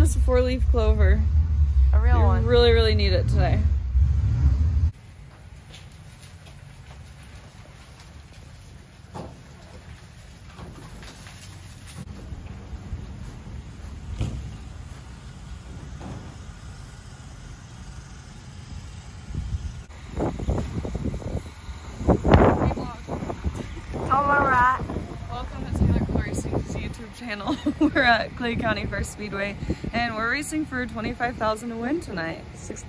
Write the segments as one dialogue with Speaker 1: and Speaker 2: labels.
Speaker 1: us a 4-leaf clover.
Speaker 2: A real one.
Speaker 1: We really, really need it today. Welcome to Taylor Cole Racing's YouTube channel. We're at Clay County First Speedway and we're racing for $25,000 to win tonight.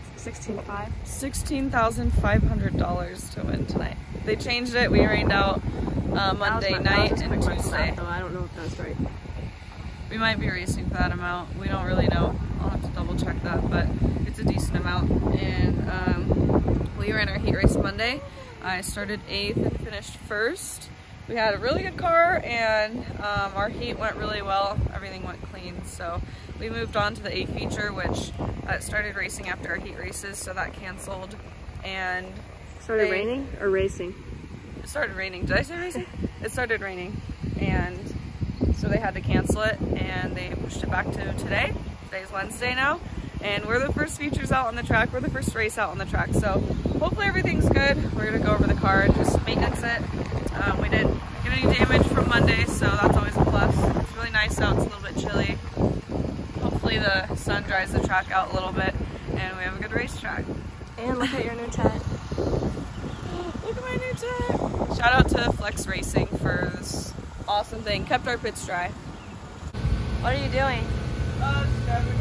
Speaker 1: $16,500 to win tonight. They changed it. We rained out Monday night and Tuesday.
Speaker 2: I don't know if that's right.
Speaker 1: We might be racing for that amount. We don't really know. I'll have to double check that, but it's a decent amount. And we ran our heat race Monday. I started 8th and finished 1st. We had a really good car and our heat went really well. Everything went clean. So we moved on to the A feature, which started racing after our heat races, so that canceled. And
Speaker 2: started raining or racing?
Speaker 1: It started raining. Did I say racing? It started raining. And so they had to cancel it and they pushed it back to today. Today's Wednesday now. And we're the first features out on the track. We're the first race out on the track. So hopefully everything's good. We're gonna go over the car and just maintenance it. We didn't get any damage from Monday, so that's always a plus. It's really nice out. It's a little bit chilly. Hopefully the sun dries the track out a little bit and we have a good racetrack.
Speaker 2: And look at your new tent.
Speaker 1: Look at my new tent. Shout out to Flex Racing for this awesome thing. Kept our pits dry.
Speaker 2: What are you doing?
Speaker 1: Just driving.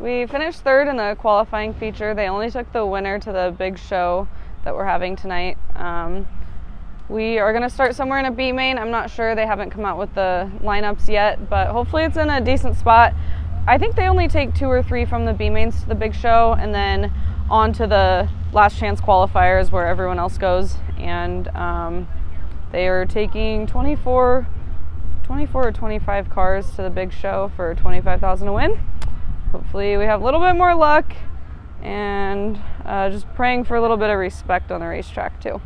Speaker 1: We finished third in the qualifying feature. They only took the winner to the big show that we're having tonight. We are going to start somewhere in a B main. I'm not sure. They haven't come out with the lineups yet, but hopefully it's in a decent spot. I think they only take 2 or 3 from the B mains to the big show, and then on to the last chance qualifiers where everyone else goes. And they are taking 24 or 25 cars to the big show for $25,000 to win. Hopefully we have a little bit more luck, and just praying for a little bit of respect on the racetrack too.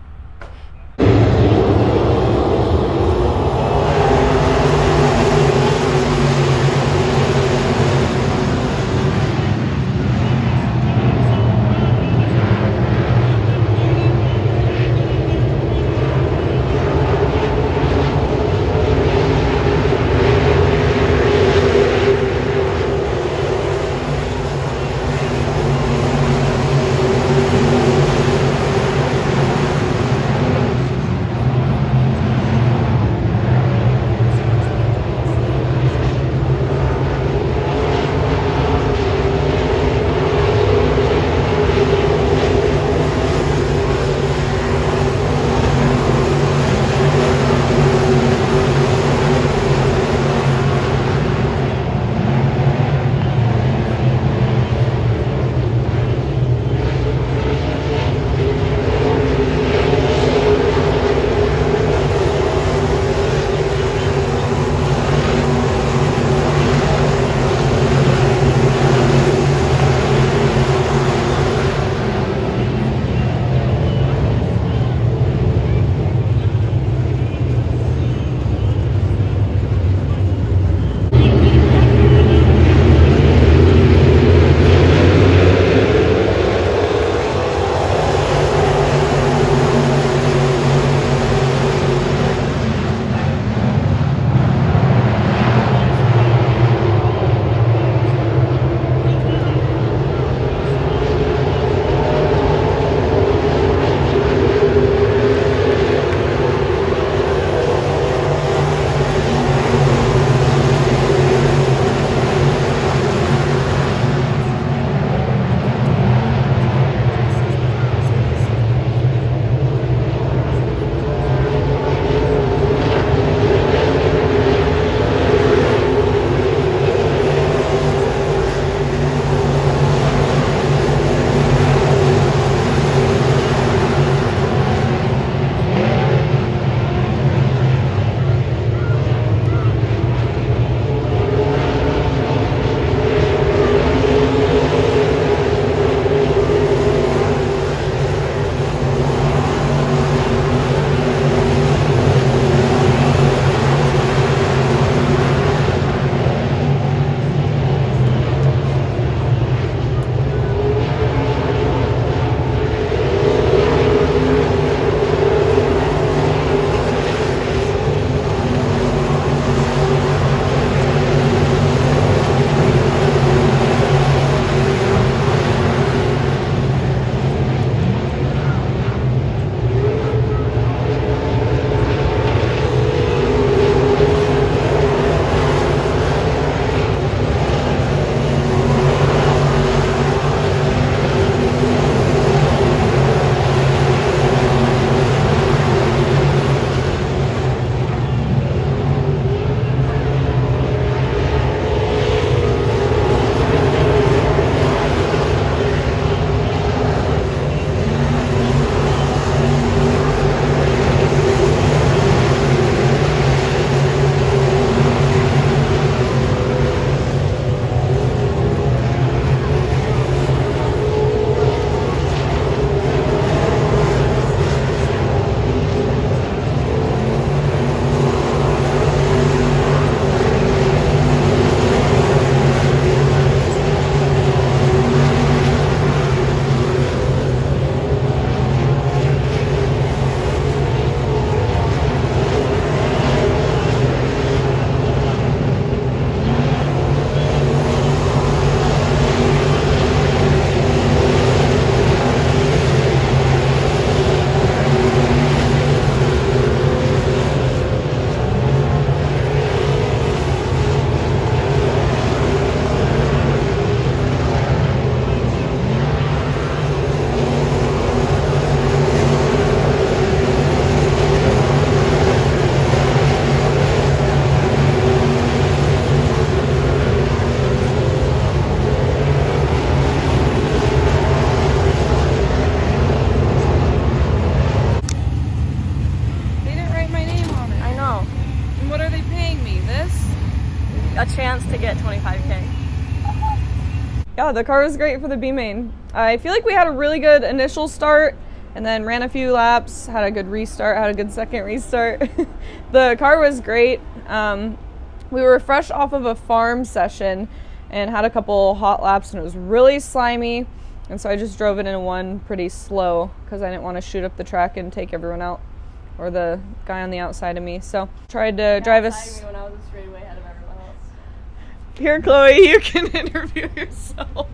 Speaker 1: Yeah, the car was great for the B main. I feel like we had a really good initial start and then ran a few laps, had a good restart, had a good second restart. The car was great. We were fresh off of a farm session and had a couple hot laps, and it was really slimy. And so I just drove it in one pretty slow because I didn't want to shoot up the track and take everyone out, or the guy on the outside of me. So tried to drive us.
Speaker 2: When I was a straightaway ahead of everyone else.
Speaker 1: Here, Chloe, you can interview yourself.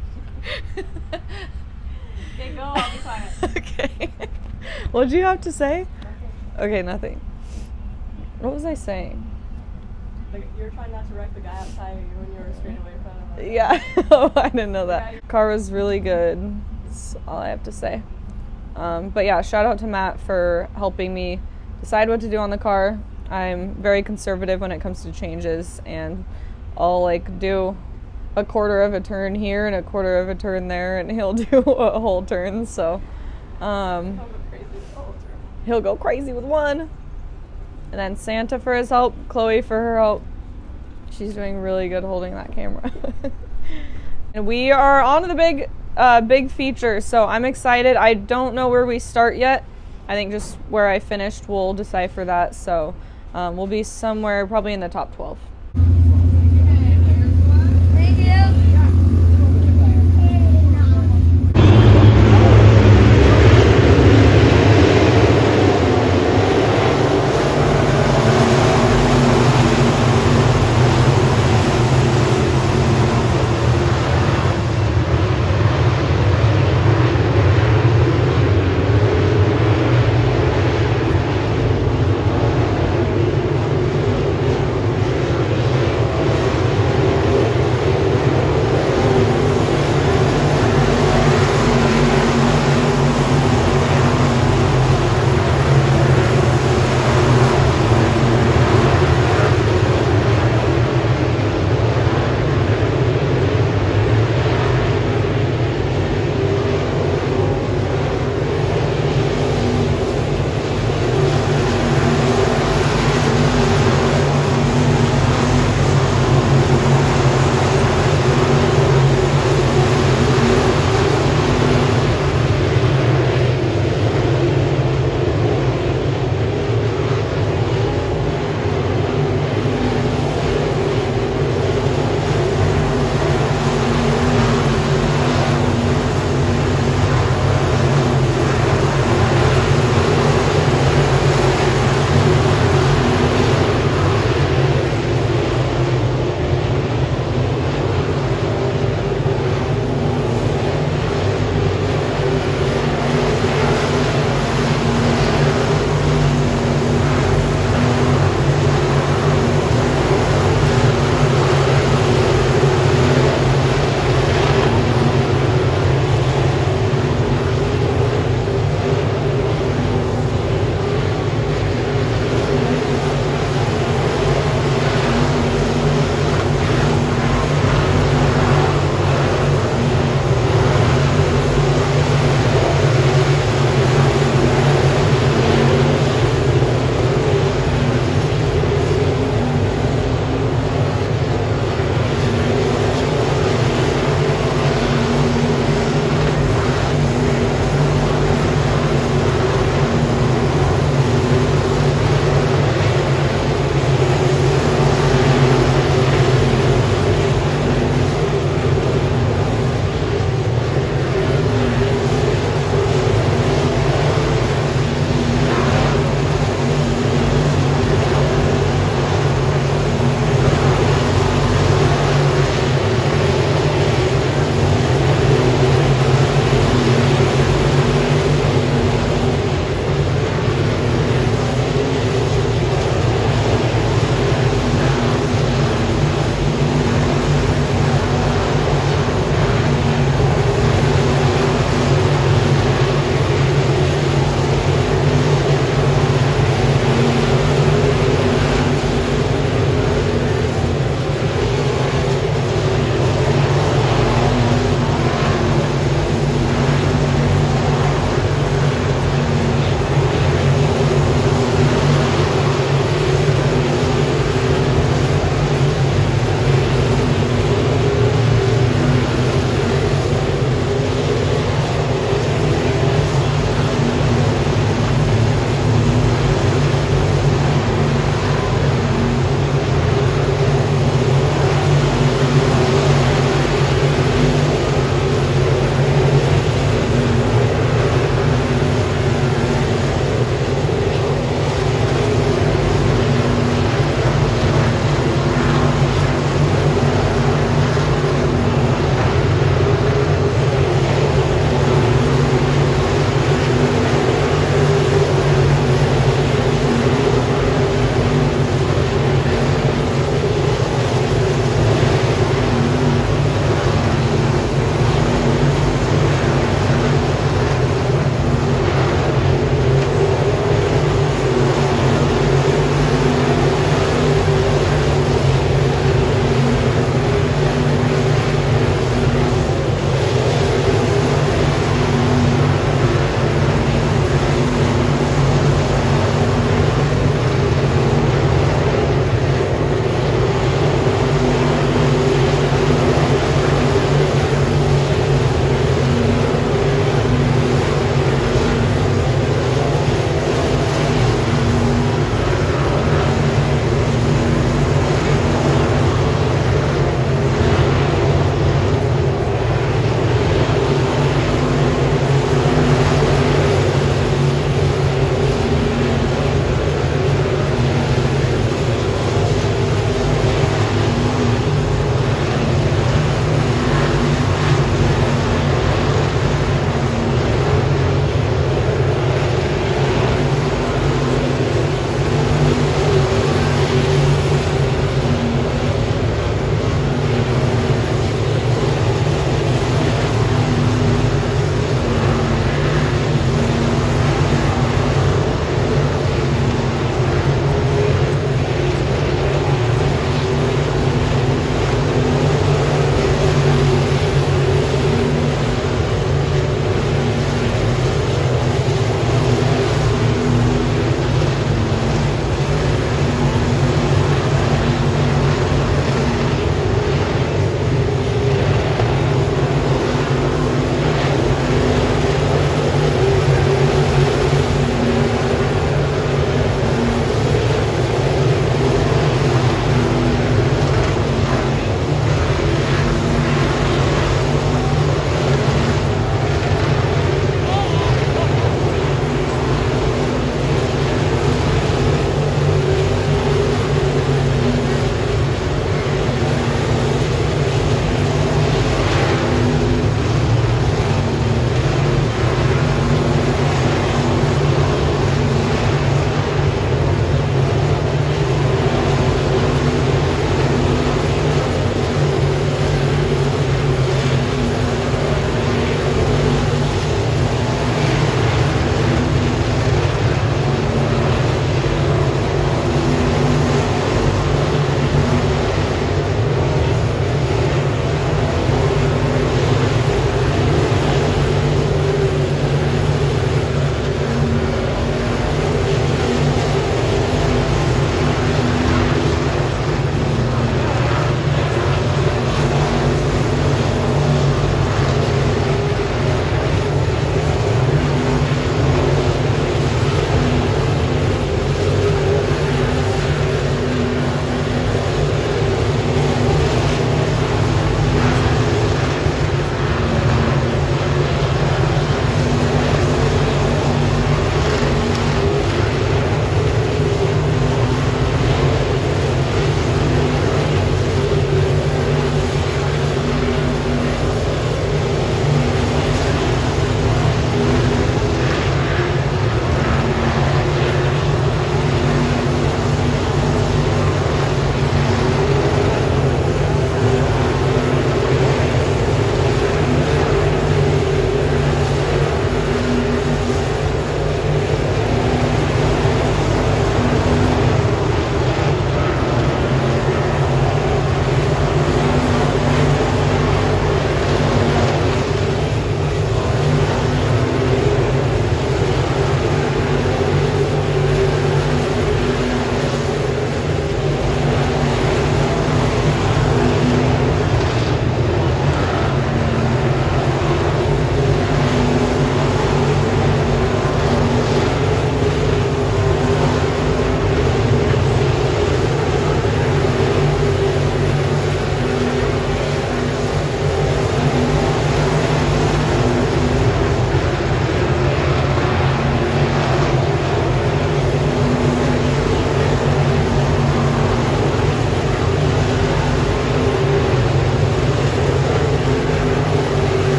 Speaker 2: Okay, go. I'll be quiet.
Speaker 1: Okay. What did you have to say? Okay, nothing. What was I saying?
Speaker 2: Like, you're trying not to wreck the guy outside of you when you were straight away in front of him.
Speaker 1: Yeah. Oh, I didn't know that. Car was really good. That's all I have to say. But yeah, shout out to Matt for helping me decide what to do on the car. I'm very conservative when it comes to changes, and I'll like do a quarter of a turn here and a quarter of a turn there, and he'll do a whole turn. So he'll go crazy with one. And then Santa for his help, Chloe for her help. She's doing really good holding that camera. And we are on to the big feature, so I'm excited. I don't know where we start yet. I think just where I finished, we'll decipher that. So we'll be somewhere probably in the top 12.
Speaker 3: Thank you.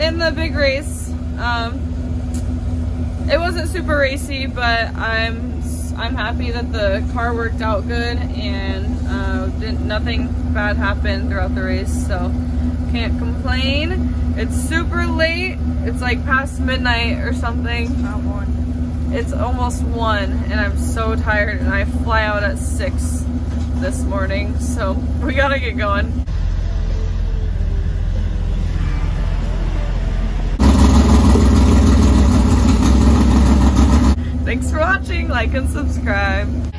Speaker 1: in the big race. It wasn't super racy, but I'm happy that the car worked out good and nothing bad happened throughout the race, so can't complain. It's super late. It's like past midnight or something.
Speaker 2: About 1.
Speaker 1: It's almost 1 and I'm so tired, and I fly out at 6 this morning, so we gotta get going. Thanks for watching, like and subscribe.